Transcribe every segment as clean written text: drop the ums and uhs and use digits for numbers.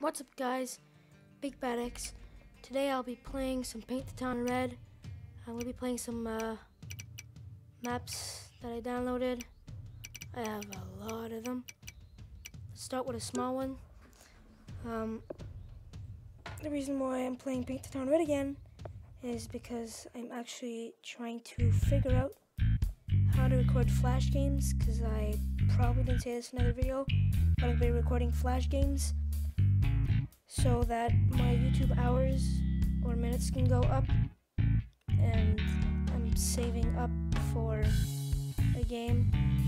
What's up guys, Big Bad X. Today I'll be playing some Paint the Town Red. I will be playing some maps that I downloaded. I have a lot of them. Let's start with a small one. The reason why I'm playing Paint the Town Red again is because I'm actually trying to figure out how to record Flash games, because I probably didn't say this in another video, but I'll be recording Flash games so that my YouTube hours or minutes can go up, and I'm saving up for a game,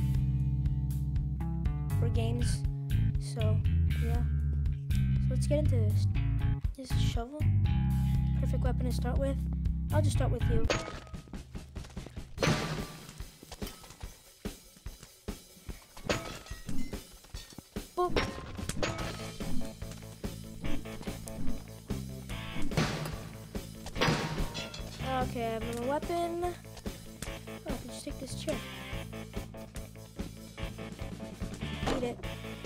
for games. So yeah, so let's get into this. This is a shovel, perfect weapon to start with. I'll just start with you. Boop. Okay, I have my weapon. Oh, I can just take this chair. Eat it.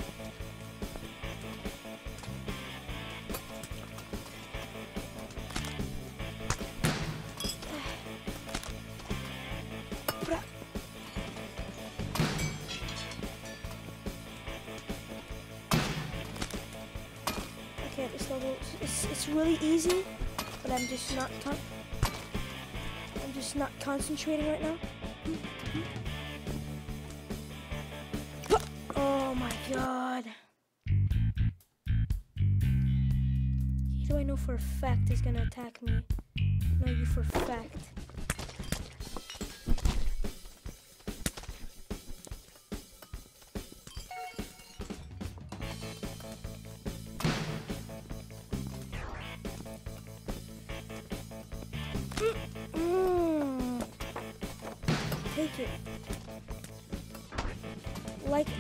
Okay, at this level, it's really easy, but I'm just not concentrating right now. Oh my god. He do I know for a fact is gonna attack me? I know you for a fact. Take it. Like it.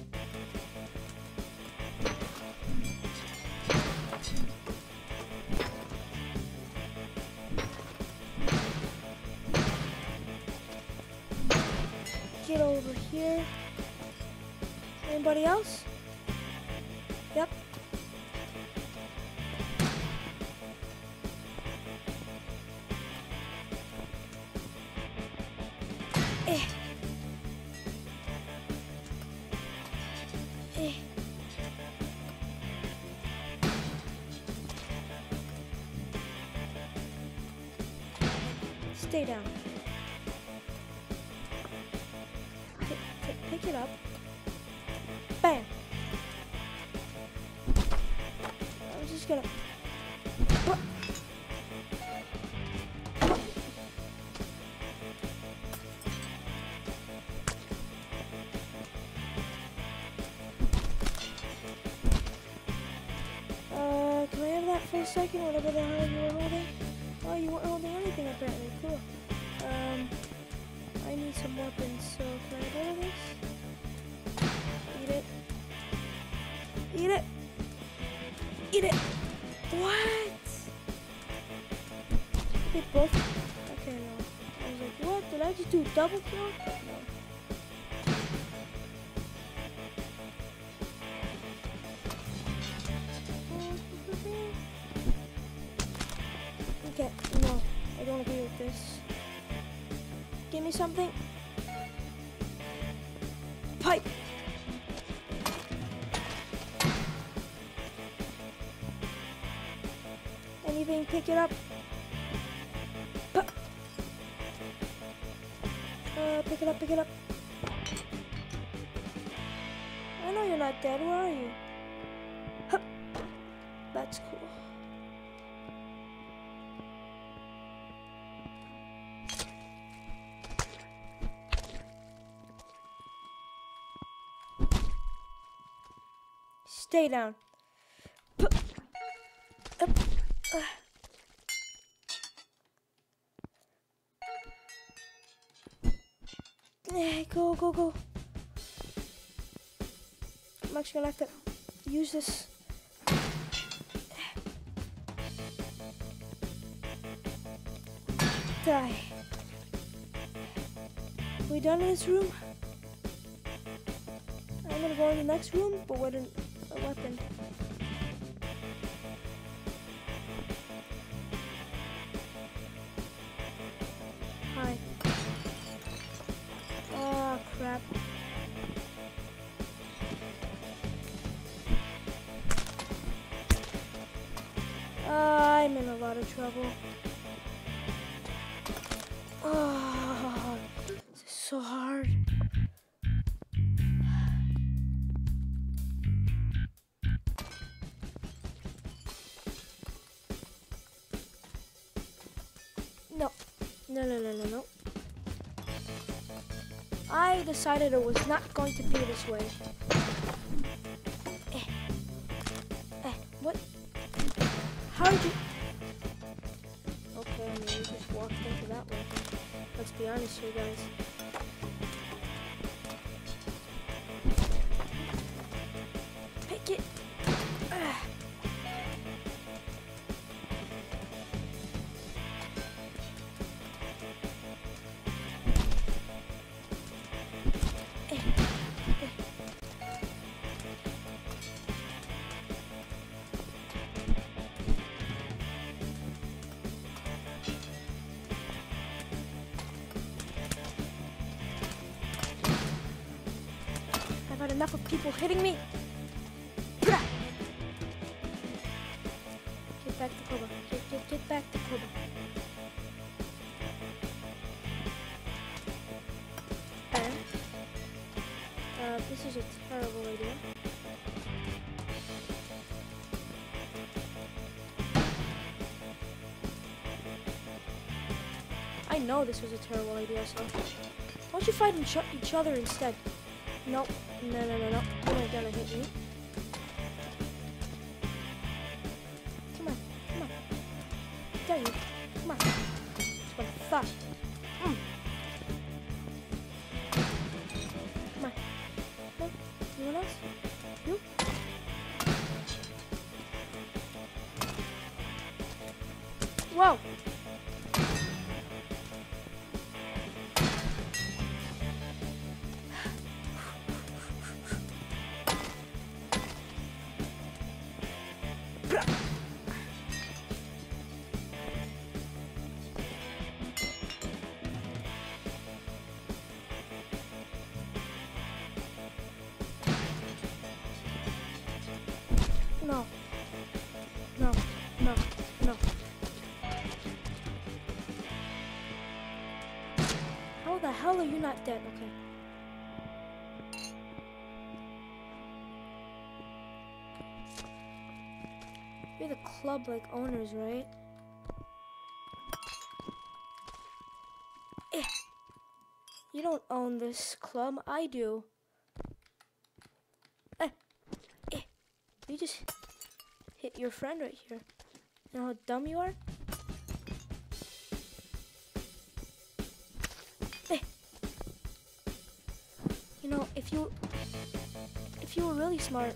Get over here. Anybody else? Yep. Stay down. Pick it up. Bam! I'm just gonna... Can I have that for a second? Whatever the hell you were holding? Oh, you weren't holding anything apparently. Cool. I need some weapons, so can I go to this? Eat it. Eat it! Eat it! What? They both... Okay, no. I was like, what? Did I just do a double kill? No. Okay, no. I don't agree with this. Give me something. Pipe! Anything, pick it up. Pick it up, pick it up. I know you're not dead, where are you? Hup. That's cool. Stay down. Go, go, go. I'm actually gonna have to use this. Die. We done in this room? I'm gonna go in the next room, but with a weapon. I'm in a lot of trouble. Oh, this is so hard. No. No. I decided it was not going to be this way. What? How did you? Okay, I mean, you just walked into that way. Let's be honest here, guys. Pick it. I've had enough of people hitting me. Get back to Koba. Get back to Koba. This is a terrible idea. I know this was a terrible idea, so why don't you fight each other instead? Nope. No. You're not gonna hit me. Come on. Dare you. Come on. That's what I thought. Come on. No? Anyone else? You? Whoa! No. How the hell are you not dead? Okay. You're the club like owners, right? You don't own this club, I do. You just hit your friend right here. You know how dumb you are? You know, if you were really smart,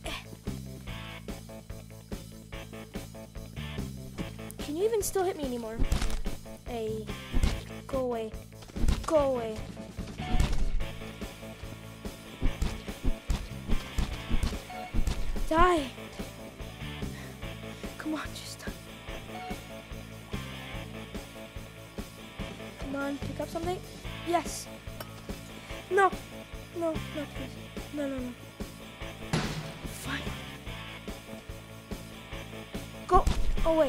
can you even still hit me anymore? Hey, go away. Go away. Die. Come on, just die. Come on, pick up something. Yes. No, please. No. Fine. Go away.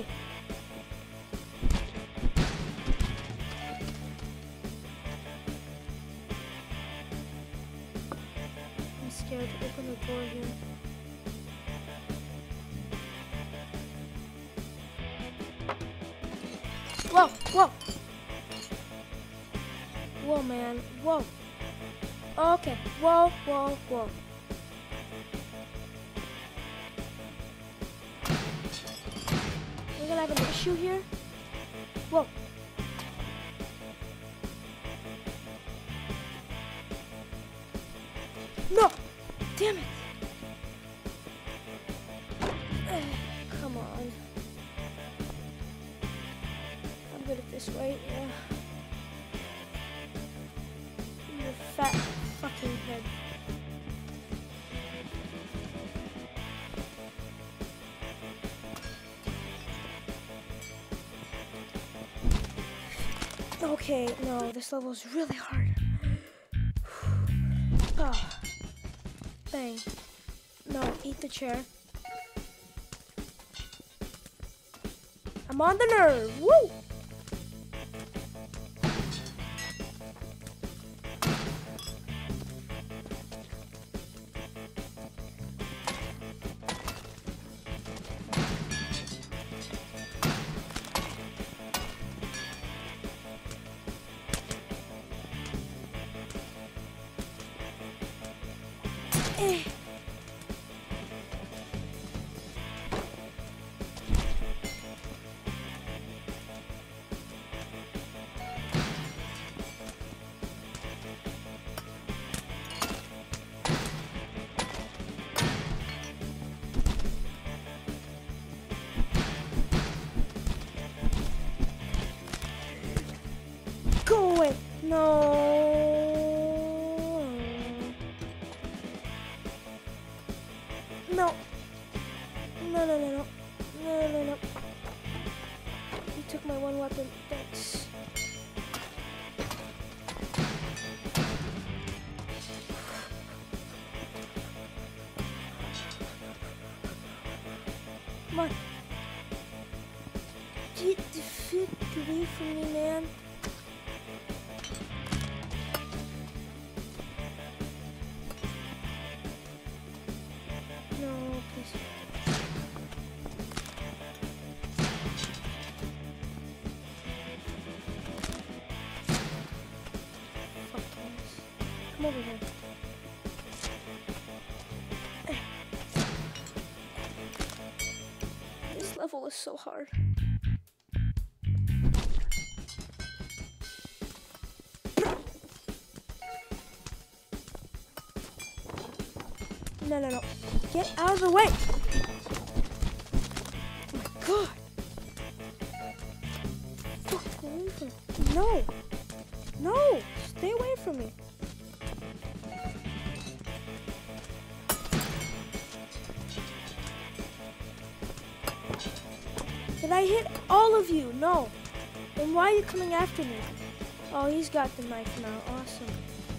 I'm scared to open the door here. Whoa. Whoa, man. Whoa. Okay. Whoa. We're gonna have an issue here. Whoa. No! Damn it! Come on. I'm good at this, right? Yeah. Your fat fucking head. Okay, no, this level is really hard. Oh. Bang. No, eat the chair. I'm on the nerve. Woo! Eh. Go away. No. No. No, no, no, no. No, no, no. You took my one weapon. Thanks. Come on. Get the fuck away from me, man. No, please. Fuck yes. Come over here. This level is so hard. No, no, no. Get out of the way! Oh my god! Fuck away from me. No! No! Stay away from me. Did I hit all of you? No. Then why are you coming after me? Oh, he's got the knife now. Awesome.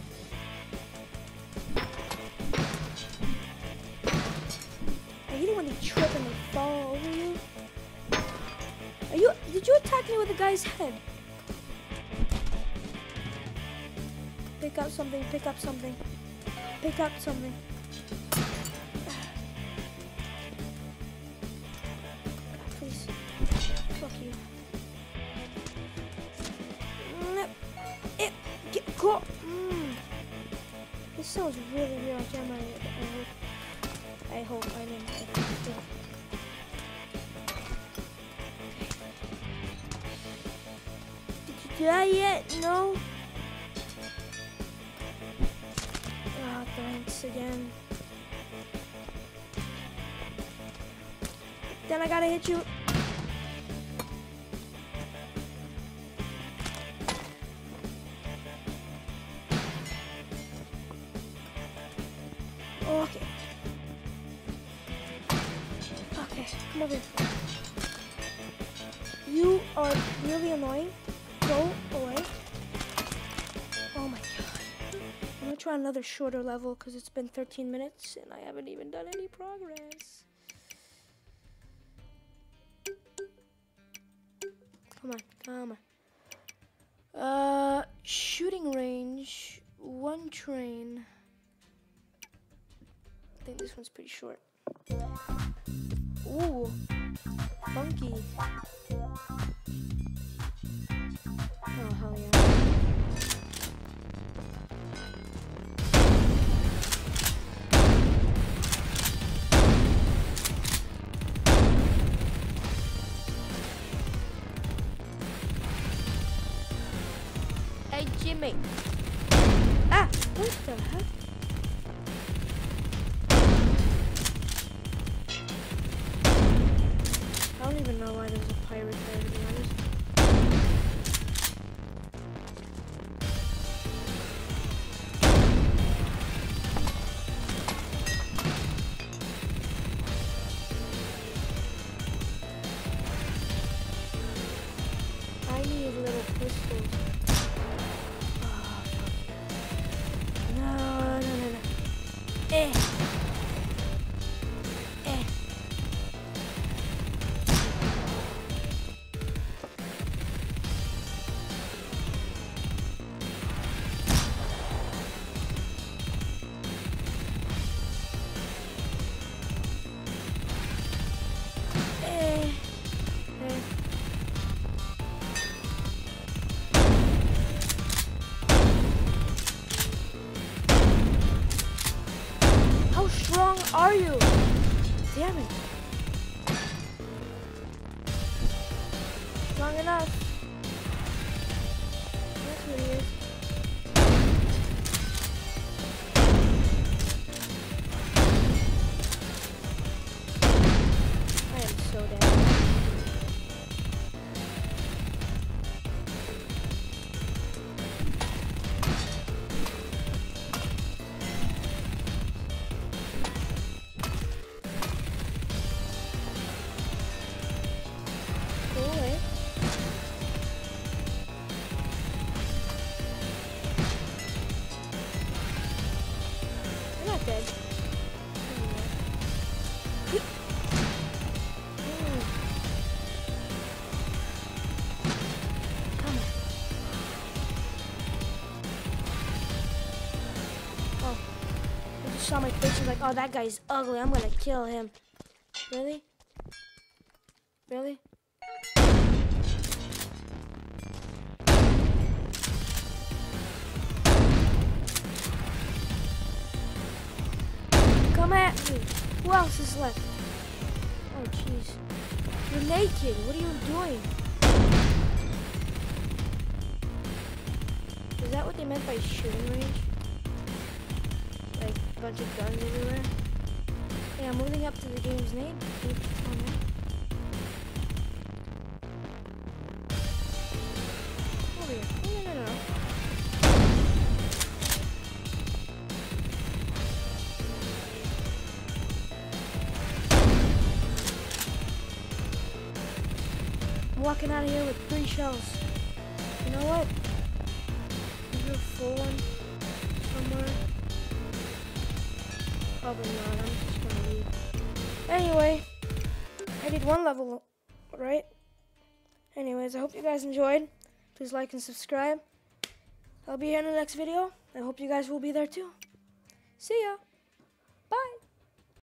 I hate it when they trip and they fall over you. Did you attack me with the guy's head? Pick up something, pick up something. Pick up something. Please. Fuck you. Go. This sounds really real. I hope I didn't. Did you die yet? No? Ah, thanks again. Then I gotta hit you. Okay. Okay, come over here. You are really annoying. Go away. Oh my god. I'm gonna try another shorter level because it's been 13 minutes and I haven't even done any progress. Come on, come on. Shooting range, one train. I think this one's pretty short. Ooh, funky. Oh, hell yeah. Hey, Jimmy. Ah, what the heck? I don't even know why there's a pirate there, to be honest. I need little pistols. Oh, no, no, no, no. Eh. Strong enough. That's what he is. I am so dead. Go away. You're not dead. Come on. Oh. I just saw my face and was like, oh, that guy's ugly. I'm gonna kill him. Really? Really? Come at me. Who else is left? Oh, jeez. You're naked. What are you doing? Is that what they meant by shooting range? Like a bunch of guns everywhere? Yeah, I'm moving up to the game's name. Can you tell me? Over here. No. I'm walking out of here with 3 shells. You know what? Is there a full one somewhere? Probably not. I'm just gonna leave. Anyway, I did 1 level, right? Anyways, I hope you guys enjoyed. Please like and subscribe. I'll be here in the next video. I hope you guys will be there too. See ya. Bye.